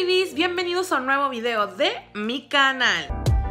babies, bienvenidos a un nuevo video de mi canal.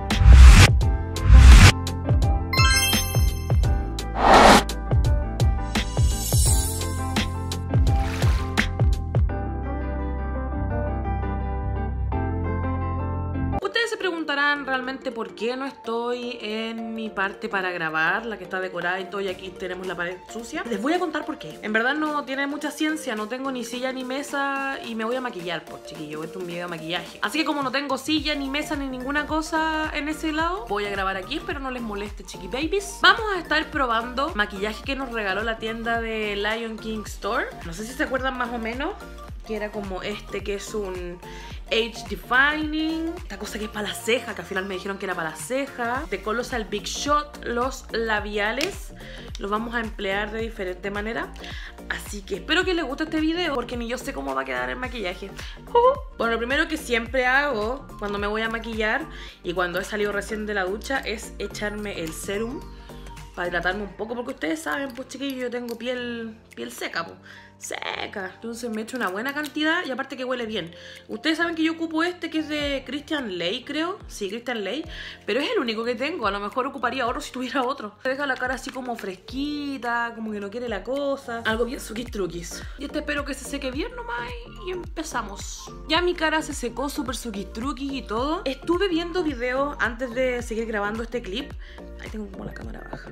Ustedes se preguntarán realmente por qué no estoy en mi parte para grabar, la que está decorada y todo, y aquí tenemos la pared sucia. Les voy a contar por qué. En verdad no tiene mucha ciencia, no tengo ni silla ni mesa y me voy a maquillar, pues chiquillo, esto es un video de maquillaje. Así que como no tengo silla ni mesa ni ninguna cosa en ese lado, voy a grabar aquí, pero no les moleste, chiqui babies. Vamos a estar probando maquillaje que nos regaló la tienda de Lion King Store. No sé si se acuerdan más o menos, que era como este, que es un Age Defining, esta cosa que es para la ceja, que al final me dijeron que era para la ceja. De Colossal Big Shot, los labiales los vamos a emplear de diferente manera. Así que espero que les guste este video, porque ni yo sé cómo va a quedar el maquillaje. Bueno, lo primero que siempre hago cuando me voy a maquillar y cuando he salido recién de la ducha es echarme el serum para hidratarme un poco, porque ustedes saben, pues chiquillos, yo tengo piel seca, pues. Seca. Entonces me echo una buena cantidad y aparte que huele bien. Ustedes saben que yo ocupo este que es de Christian Ley, creo. Sí, Christian Ley. Pero es el único que tengo. A lo mejor ocuparía otro si tuviera otro. Se deja la cara así como fresquita, como que no quiere la cosa. Algo bien suquis truquis. Y este espero que se seque bien nomás y empezamos. Ya mi cara se secó súper suquis truquis y todo. Estuve viendo videos antes de seguir grabando este clip. Ahí tengo como la cámara baja.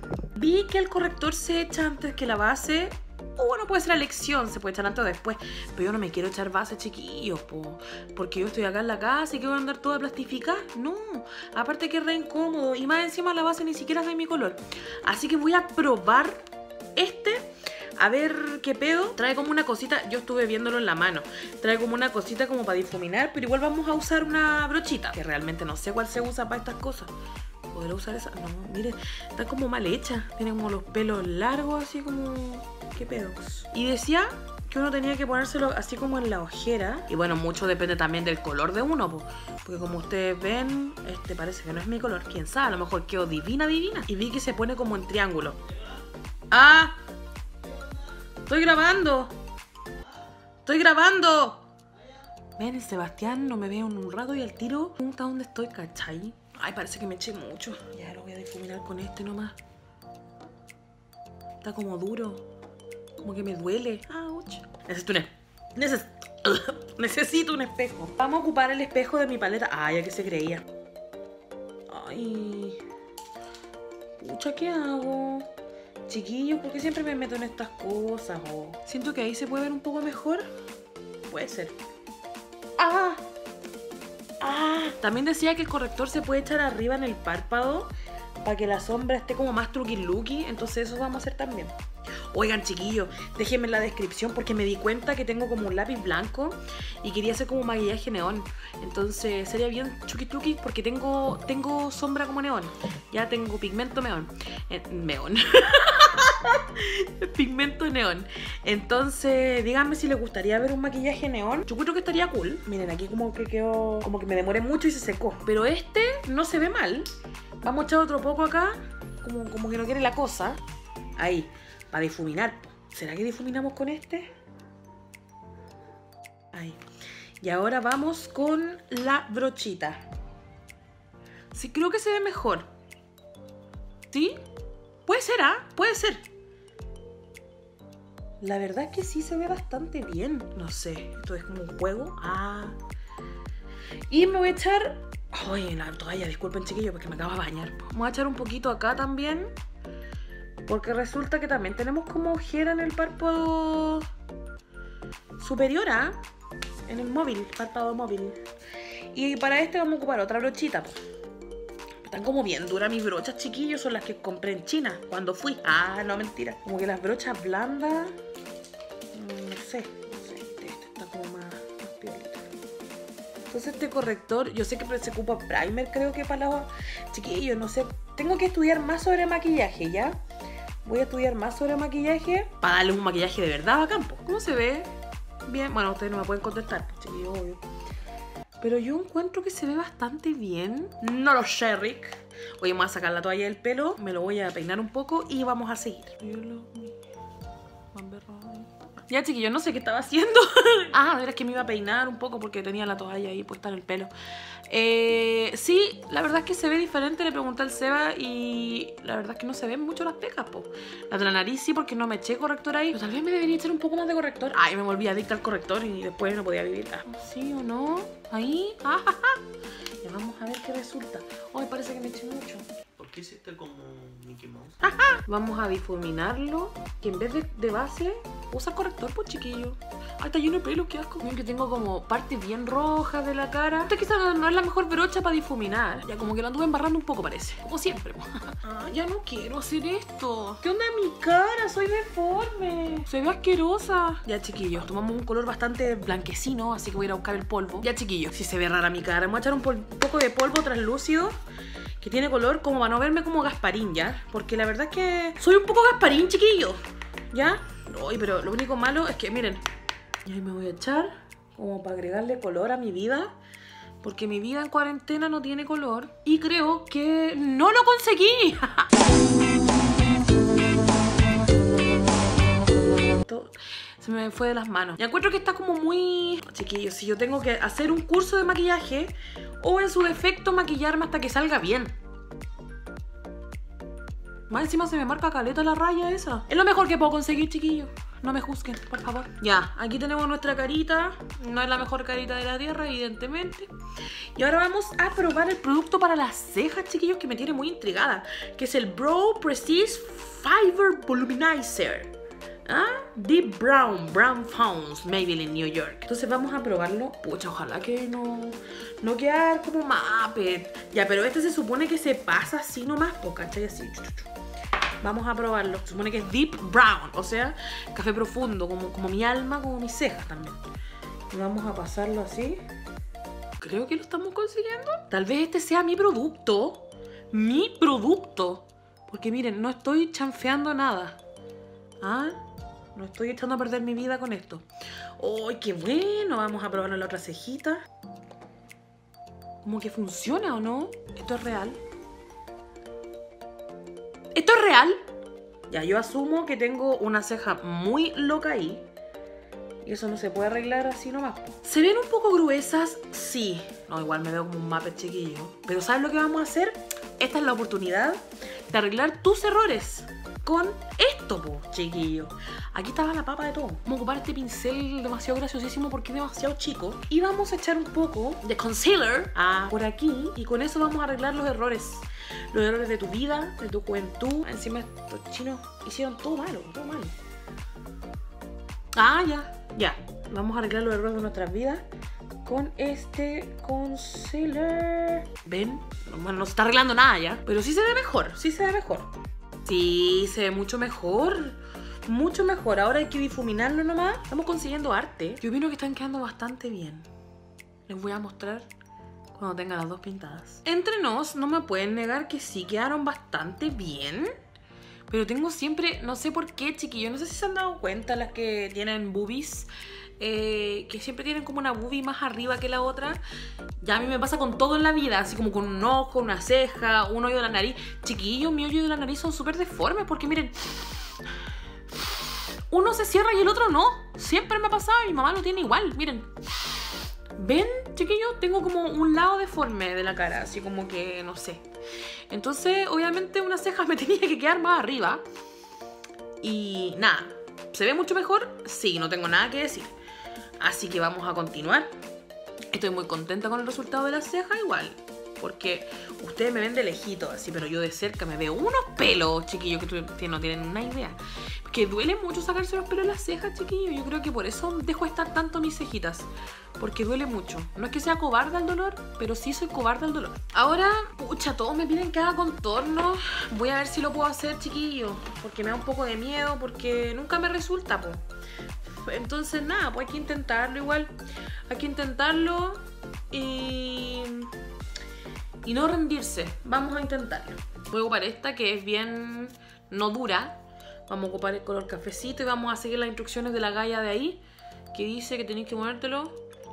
Vi que el corrector se echa antes que la base. O bueno, puede ser la elección, se puede echar antes o después. Pero yo no me quiero echar base, chiquillos, porque yo estoy acá en la casa y que voy a andar toda plastificada. No, aparte que es re incómodo. Y más encima la base ni siquiera es de mi color. Así que voy a probar este, a ver qué pedo. Trae como una cosita, yo estuve viéndolo en la mano. Trae como una cosita como para difuminar, pero igual vamos a usar una brochita, que realmente no sé cuál se usa para estas cosas. ¿Podré usar esa? No, miren, está como mal hecha. Tiene como los pelos largos, así como... ¿Qué pedos? Y decía que uno tenía que ponérselo así como en la ojera. Y bueno, mucho depende también del color de uno, porque como ustedes ven, este parece que no es mi color. Quién sabe, a lo mejor quedó divina. Y vi que se pone como en triángulo. ¡Ah! ¡Estoy grabando! ¡Estoy grabando! Ven, el Sebastián no me ve en un rato y al tiro pregunta dónde estoy, ¿cachai? Ay, parece que me eché mucho. Ya lo voy a difuminar con este nomás. Está como duro. Como que me duele. ¡Auch! Necesito un espejo. Vamos a ocupar el espejo de mi paleta. Ay, ¿a qué se creía? Ay. Pucha, ¿qué hago? Chiquillos, ¿por qué siempre me meto en estas cosas? Siento que ahí se puede ver un poco mejor. Puede ser. ¡Ah! ¡Ah! También decía que el corrector se puede echar arriba en el párpado para que la sombra esté como más truqui-luqui. Entonces eso vamos a hacer también. Oigan, chiquillos, déjenme en la descripción porque me di cuenta que tengo como un lápiz blanco y quería hacer como maquillaje neón. Entonces sería bien chuki-chuki porque tengo sombra como neón. Ya tengo pigmento neón. Pigmento neón. Entonces, díganme si les gustaría ver un maquillaje neón. Yo creo que estaría cool. Miren, aquí como que quedó, como que me demoré mucho y se secó. Pero este no se ve mal. Vamos a echar otro poco acá. Como que no quiere la cosa. Ahí, para difuminar. ¿Será que difuminamos con este? Ahí. Y ahora vamos con la brochita. Sí, creo que se ve mejor. ¿Sí? Puede ser, ¿ah? Puede ser. La verdad es que sí se ve bastante bien. No sé, esto es como un juego. Ah. Y me voy a echar... Ay, en la toalla, disculpen chiquillos porque me acabo de bañar. Vamos a echar un poquito acá también. Porque resulta que también tenemos como ojera en el párpado superior, ¿ah? En el móvil, párpado móvil. Y para este vamos a ocupar otra brochita. Están como bien duras mis brochas, chiquillos. Son las que compré en China cuando fui. Ah, no, mentira. Como que las brochas blandas... No sé. Este está como más piolita. Entonces este corrector, yo sé que se ocupa primer, creo que para la... Chiquillos, no sé. Tengo que estudiar más sobre maquillaje, ¿ya? Voy a estudiar más sobre maquillaje para darle un maquillaje de verdad a campo. ¿Cómo se ve? Bien. Bueno, ustedes no me pueden contestar, chiquillos, obvio. Pero yo encuentro que se ve bastante bien. No lo sé, Rick. Oye, me voy a sacar la toalla del pelo. Me lo voy a peinar un poco y vamos a seguir. Ya, chiquillos, no sé qué estaba haciendo. Ah, era que me iba a peinar un poco porque tenía la toalla ahí puesta en el pelo. Sí, la verdad es que se ve diferente. Le pregunté al Seba y la verdad es que no se ven mucho las pecas, po. La de la nariz sí, porque no me eché corrector ahí. Pero tal vez me debería echar un poco más de corrector. Ay, me volví adicta al corrector y después no podía vivir. ¿Sí o no? Ahí. Ya vamos a ver qué resulta. Ay, parece que me eché mucho. ¿Por qué hiciste como Mickey Mouse? Vamos a difuminarlo. Que en vez de base, usa corrector, pues, chiquillo. Ay, está lleno de pelo, qué asco. Miren que tengo como partes bien rojas de la cara. Esta quizás no es la mejor brocha para difuminar. Ya como que lo anduve embarrando un poco, parece. Como siempre. Ya no quiero hacer esto. ¿Qué onda mi cara? Soy deforme. Se ve asquerosa. Ya, chiquillos, tomamos un color bastante blanquecino, así que voy a ir a buscar el polvo. Ya, chiquillos, si se ve rara mi cara, me voy a echar un poco de polvo translúcido que tiene color como para no verme como Gasparín, ¿ya? Porque la verdad es que soy un poco Gasparín, chiquillo. ¿Ya? Uy, pero lo único malo es que, miren, y ahí me voy a echar como para agregarle color a mi vida. Porque mi vida en cuarentena no tiene color. Y creo que no lo conseguí. Se me fue de las manos. Y encuentro que está como muy... Chiquillos, si yo tengo que hacer un curso de maquillaje o en su defecto maquillarme hasta que salga bien. Más encima se me marca caleta la raya esa. Es lo mejor que puedo conseguir, chiquillos. No me juzguen, por favor. Ya, aquí tenemos nuestra carita. No es la mejor carita de la tierra, evidentemente. Y ahora vamos a probar el producto para las cejas, chiquillos, que me tiene muy intrigada. Que es el Brow Prestige Fiber Voluminizer. Deep Brown Founds, Maybelline New York. Entonces vamos a probarlo. Pucha, ojalá que no quedar como Muppet. Ya, pero este se supone que se pasa así nomás, ¿cachai? Así. Vamos a probarlo. Se supone que es Deep Brown, o sea, café profundo, como mi alma, como mis cejas también. Y vamos a pasarlo así. Creo que lo estamos consiguiendo. Tal vez este sea mi producto. Mi producto. Porque miren, no estoy chanfeando nada. No estoy echando a perder mi vida con esto. ¡Ay, qué bueno! Vamos a probarlo en la otra cejita. ¿Cómo que funciona o no? ¿Esto es real? ¿Esto es real? Ya, yo asumo que tengo una ceja muy loca ahí. Y eso no se puede arreglar así nomás. ¿Se ven un poco gruesas? Sí. No, igual me veo como un Muppet chiquillo. Pero ¿sabes lo que vamos a hacer? Esta es la oportunidad de arreglar tus errores con esto, po, chiquillo. Aquí estaba la papa de todo. Vamos a ocupar este pincel demasiado graciosísimo porque es demasiado chico. Y vamos a echar un poco de concealer por aquí. Y con eso vamos a arreglar los errores. Los errores de tu vida, de tu juventud. Encima estos chinos hicieron todo malo, todo malo. Ya. Vamos a arreglar los errores de nuestras vidas con este concealer. ¿Ven? Bueno, no se está arreglando nada ya. Pero sí se ve mejor, sí se ve mejor. Sí, se ve mucho mejor. Mucho mejor. Ahora hay que difuminarlo nomás. Estamos consiguiendo arte. Yo opino que están quedando bastante bien. Les voy a mostrar cuando tenga las dos pintadas. Entre nos, no me pueden negar que sí quedaron bastante bien. Pero tengo siempre, no sé por qué, chiquillos, no sé si se han dado cuenta las que tienen boobies, que siempre tienen como una boobie más arriba que la otra. Ya a mí me pasa con todo en la vida, así como con un ojo, una ceja, un hoyo de la nariz. Chiquillos, mi hoyo de la nariz son súper deformes porque miren, uno se cierra y el otro no. Siempre me ha pasado y mi mamá lo tiene igual, miren. ¿Ven, chiquillos? Tengo como un lado deforme de la cara, así como que, no sé. Entonces, obviamente, una ceja me tenía que quedar más arriba. Y nada, ¿se ve mucho mejor? Sí, no tengo nada que decir. Así que vamos a continuar. Estoy muy contenta con el resultado de la ceja igual. Porque ustedes me ven de lejito así, pero yo de cerca me veo unos pelos, chiquillos, que no tienen una idea. Que duele mucho sacarse los pelos de las cejas, chiquillos. Yo creo que por eso dejo estar tanto mis cejitas. Porque duele mucho. No es que sea cobarde al dolor, pero sí soy cobarde al dolor. Ahora, pucha, todos me piden que haga contorno. Voy a ver si lo puedo hacer, chiquillos. Porque me da un poco de miedo, porque nunca me resulta, po. Entonces, nada, pues hay que intentarlo igual. Hay que intentarlo y no rendirse. Vamos a intentarlo. Voy a ocupar esta que es bien no dura. Vamos a ocupar el color cafecito y vamos a seguir las instrucciones de la galla de ahí, que dice que tenéis que ponértelo.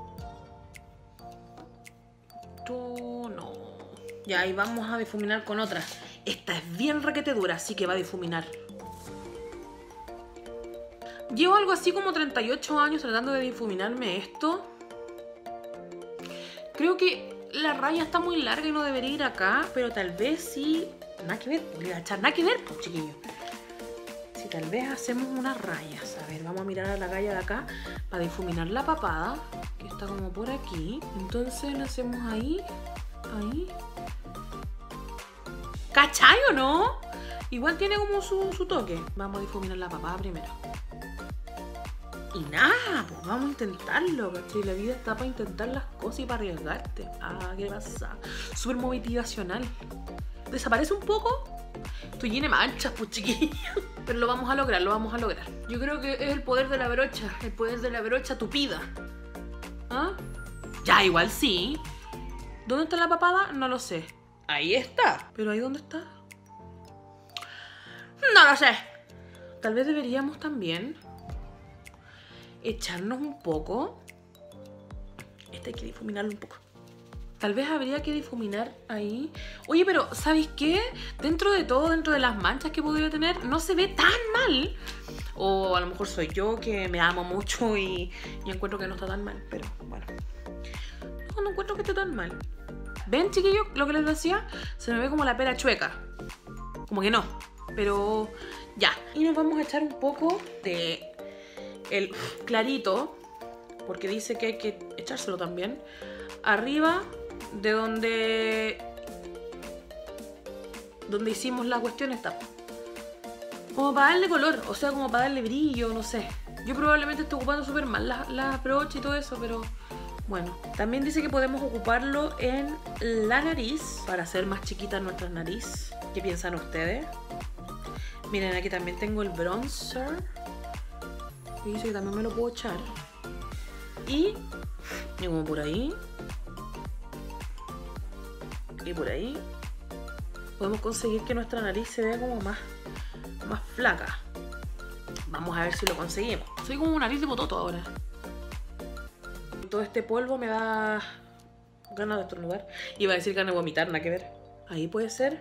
Tú no. Ya, y vamos a difuminar con otra. Esta es bien requete dura, así que va a difuminar. Llevo algo así como 38 años tratando de difuminarme esto. Creo que la raya está muy larga y no debería ir acá, pero tal vez sí... Nada que ver, le voy a echar nada que ver, pues chiquillos. Si tal vez hacemos unas rayas. A ver, vamos a mirar a la raya de acá para difuminar la papada, que está como por aquí. Entonces le hacemos ahí, ahí. ¿Cachai o no? Igual tiene como su toque. Vamos a difuminar la papada primero. Y nada, pues vamos a intentarlo, ¿cachai? La vida está para intentar las cosas y para arriesgarte. Ah, ¿qué pasa? Súper motivacional. ¿Desaparece un poco? Estoy llena de manchas, pues chiquillos. Pero lo vamos a lograr, lo vamos a lograr. Yo creo que es el poder de la brocha tupida. ¿Ah? Ya, igual sí. ¿Dónde está la papada? No lo sé. Ahí está. ¿Pero ahí dónde está? No lo sé. Tal vez deberíamos también echarnos un poco. Este hay que difuminarlo un poco. Tal vez habría que difuminar ahí. Oye, pero ¿sabéis qué? Dentro de todo, dentro de las manchas que podría tener, no se ve tan mal. O a lo mejor soy yo que me amo mucho y encuentro que no está tan mal. Pero bueno, no encuentro que esté tan mal. ¿Ven, chiquillos? Lo que les decía, se me ve como la pera chueca. Como que no, pero ya. Y nos vamos a echar un poco de el clarito, porque dice que hay que echárselo también arriba de donde hicimos la cuestión esta, como para darle color, o sea, como para darle brillo, no sé. Yo probablemente estoy ocupando súper mal la brocha y todo eso, pero bueno. También dice que podemos ocuparlo en la nariz para hacer más chiquita nuestra nariz. ¿Qué piensan ustedes? Miren, aquí también tengo el bronzer. Y dice que también me lo puedo echar. Y como por ahí. Y por ahí podemos conseguir que nuestra nariz se vea como más flaca. Vamos a ver si lo conseguimos. Soy como una nariz de pototo ahora. Todo este polvo me da ganas de estornudar. Iba a decir ganas de vomitar, nada que ver. Ahí puede ser.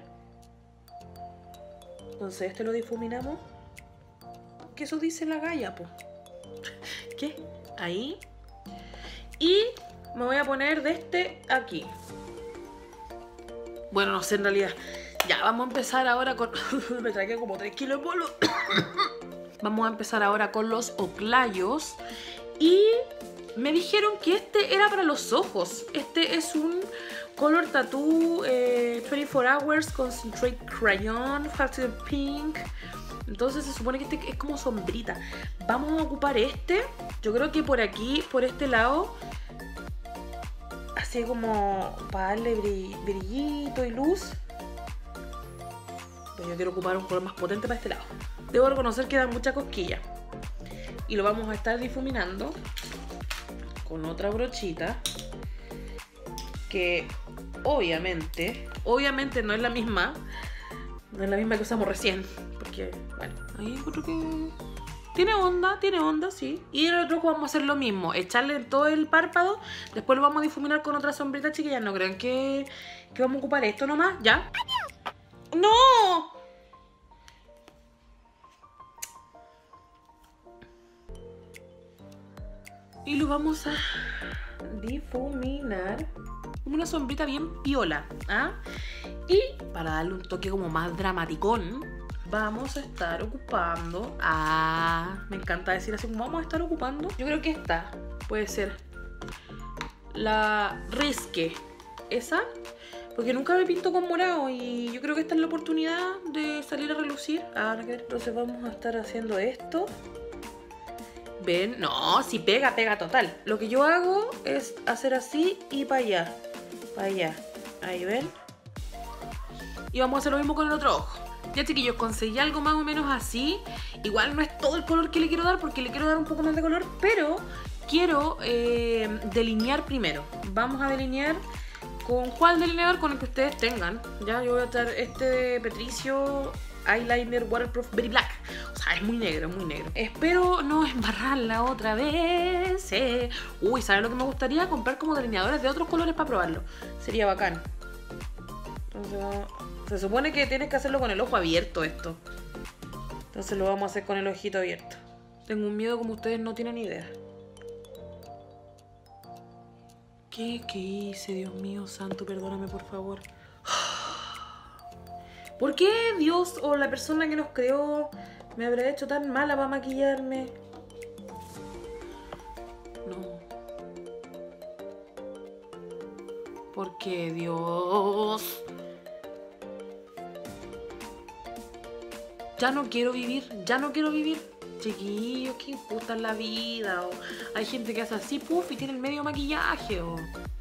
Entonces este lo difuminamos. ¿Qué eso dice la galla, po? ¿Qué? Ahí. Y me voy a poner de este aquí. Bueno, no sé en realidad. Ya, vamos a empezar ahora con... Me tragué como 3 kilos de polvo. Vamos a empezar ahora con los oclayos. Y me dijeron que este era para los ojos. Este es un Color Tattoo 24 Hours Concentrate Crayon Faster Pink. Entonces se supone que este es como sombrita. Vamos a ocupar este. Yo creo que por aquí, por este lado, así como para darle brillito y luz. Pero yo quiero ocupar un color más potente para este lado. Debo reconocer que da mucha cosquilla. Y lo vamos a estar difuminando con otra brochita que obviamente no es la misma. No es la misma que usamos recién. Porque, bueno, ahí encuentro que tiene onda, sí. Y el otro vamos a hacer lo mismo. Echarle todo el párpado. Después lo vamos a difuminar con otra sombrita, chiquillas. No crean que vamos a ocupar esto nomás. ¿Ya? ¡No! Y lo vamos a difuminar como una sombrita bien piola, ¿ah? Y para darle un toque como más dramaticón, vamos a estar ocupando... me encanta decir así, como vamos a estar ocupando. Yo creo que esta puede ser la Risque. Esa, porque nunca me pinto con morado y yo creo que esta es la oportunidad de salir a relucir. Entonces vamos a estar haciendo esto. ¿Ven? No, si pega total. Lo que yo hago es hacer así y para allá. Para allá. Ahí, ¿ven? Y vamos a hacer lo mismo con el otro ojo. Ya, chiquillos, conseguí algo más o menos así. Igual no es todo el color que le quiero dar, porque le quiero dar un poco más de color, pero quiero delinear primero. Vamos a delinear con cuál delineador, con el que ustedes tengan. Ya, yo voy a traer este de Petricio Eyeliner Waterproof Very Black. O sea, es muy negro, muy negro. Espero no embarrarla otra vez. Uy, ¿saben lo que me gustaría? Comprar como delineadores de otros colores para probarlo. Sería bacán. Entonces, se supone que tienes que hacerlo con el ojo abierto esto. Entonces lo vamos a hacer con el ojito abierto. Tengo un miedo como ustedes no tienen idea. ¿Qué hice? Dios mío santo, perdóname por favor. ¿Por qué Dios o la persona que nos creó me habrá hecho tan mala para maquillarme? No. ¿Por qué Dios? Ya no quiero vivir, ya no quiero vivir. Chiquillos, qué injusta es la vida. O hay gente que hace así, puff, y tiene el medio maquillaje. O...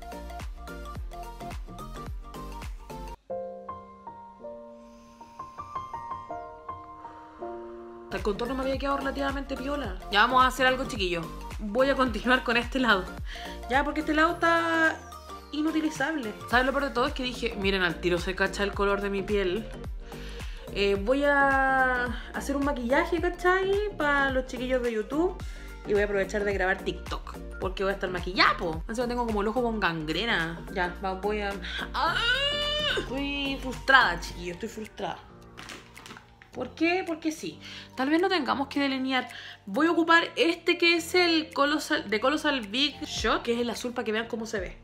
el contorno me había quedado relativamente piola. Ya vamos a hacer algo, chiquillos. Voy a continuar con este lado. Ya, porque este lado está inutilizable. ¿Sabes lo peor de todo? Es que dije, miren, al tiro se cacha el color de mi piel. Voy a hacer un maquillaje, ¿cachai? Para los chiquillos de YouTube. Y voy a aprovechar de grabar TikTok, porque voy a estar maquillada, po. Encima tengo como el ojo con gangrena. Ya, voy a... ¡Ah! Estoy frustrada, chiquillos, estoy frustrada. ¿Por qué? Porque sí. Tal vez no tengamos que delinear. Voy a ocupar este que es el Colossal Big Shot, que es el azul, para que vean cómo se ve.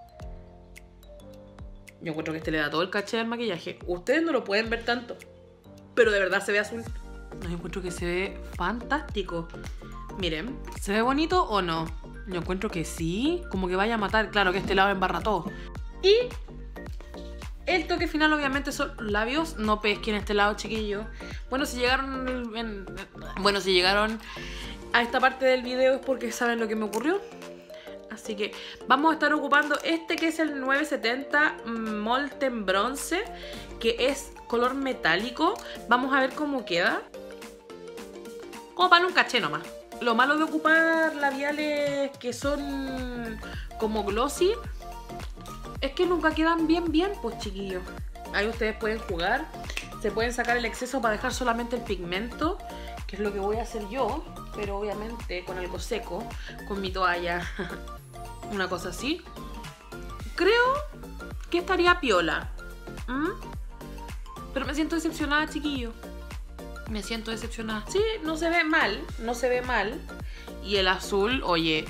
Yo encuentro que este le da todo el caché al maquillaje. Ustedes no lo pueden ver tanto, pero de verdad se ve azul. No, yo encuentro que se ve fantástico. Miren, ¿se ve bonito o no? Yo encuentro que sí. Como que vaya a matar. Claro que este lado embarra todo. Y el toque final obviamente son labios. No pesquen este lado, chiquillos. Bueno, si llegaron si llegaron a esta parte del video es porque saben lo que me ocurrió. Así que vamos a estar ocupando este que es el 970 Molten Bronce, que es color metálico. Vamos a ver cómo queda. Como para un caché nomás. Lo malo de ocupar labiales que son como glossy es que nunca quedan bien, pues chiquillos. Ahí ustedes pueden jugar. Se pueden sacar el exceso para dejar solamente el pigmento, que es lo que voy a hacer yo. Pero obviamente con algo seco, con mi toalla. Una cosa así. Creo que estaría piola. Pero me siento decepcionada, chiquillos. Me siento decepcionada. Sí, no se ve mal. No se ve mal. Y el azul, oye,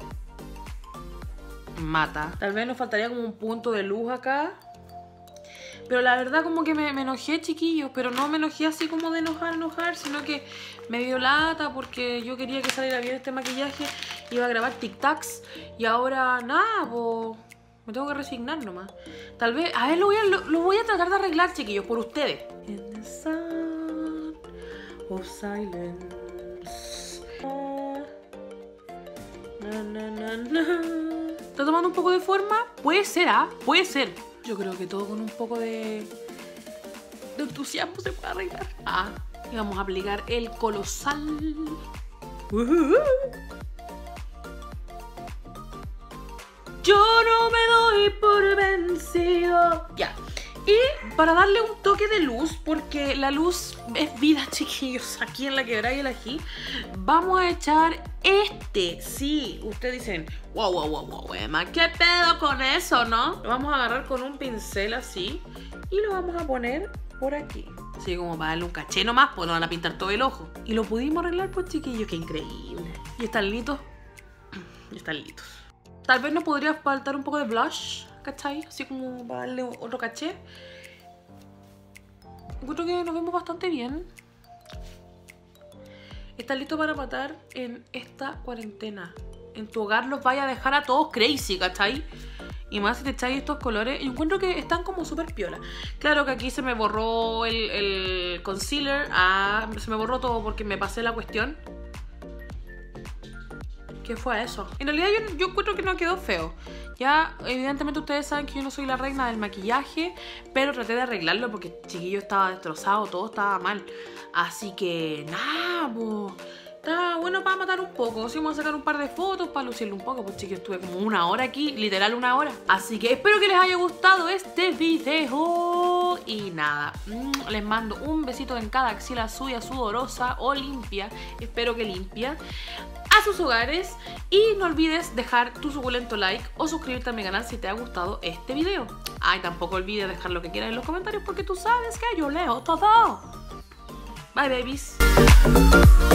mata. Tal vez nos faltaría como un punto de luz acá. Pero la verdad como que me enojé, chiquillos. Pero no me enojé así como de enojar, sino que me dio lata porque yo quería que saliera bien este maquillaje. Iba a grabar TikToks y ahora nada, po. Me tengo que resignar nomás. Tal vez, a ver, lo voy a tratar de arreglar, chiquillos, por ustedes. In the sound of silence. ¿Está tomando un poco de forma? Puede ser, puede ser. Yo creo que todo con un poco de entusiasmo se puede arreglar. Y vamos a aplicar el colosal. Yo no me doy por vencido. Ya. Y para darle un toque de luz, porque la luz es vida, chiquillos, aquí en la quebrada y el ají, vamos a echar este. Sí, ustedes dicen, wow, Emma, ¿qué pedo con eso, no? Lo vamos a agarrar con un pincel así y lo vamos a poner por aquí. Así como para darle un caché nomás, pues nos van a pintar todo el ojo. Y lo pudimos arreglar, pues chiquillos, qué increíble. Y están listos. Tal vez nos podría faltar un poco de blush, ¿cachai? Así como para darle otro caché. Encuentro que nos vemos bastante bien. Estás listo para matar en esta cuarentena. En tu hogar los vaya a dejar a todos crazy, ¿cachai? Y más si te echáis estos colores. Yo encuentro que están como súper piola. Claro que aquí se me borró el concealer. Se me borró todo porque me pasé la cuestión. ¿Qué fue eso? En realidad yo encuentro que no quedó feo. Ya, evidentemente ustedes saben que yo no soy la reina del maquillaje, pero traté de arreglarlo porque chiquillo estaba destrozado, todo estaba mal. Así que, nada, pues, está bueno para matar un poco. Sí, vamos a sacar un par de fotos para lucirlo un poco, pues chiquillos, estuve como 1 hora aquí, literal 1 hora. Así que espero que les haya gustado este video. Y nada, les mando un besito en cada axila suya, sudorosa o limpia. Espero que limpia. A sus hogares y no olvides dejar tu suculento like o suscribirte a mi canal si te ha gustado este video. Tampoco olvides dejar lo que quieras en los comentarios porque tú sabes que yo leo todo. Bye babies.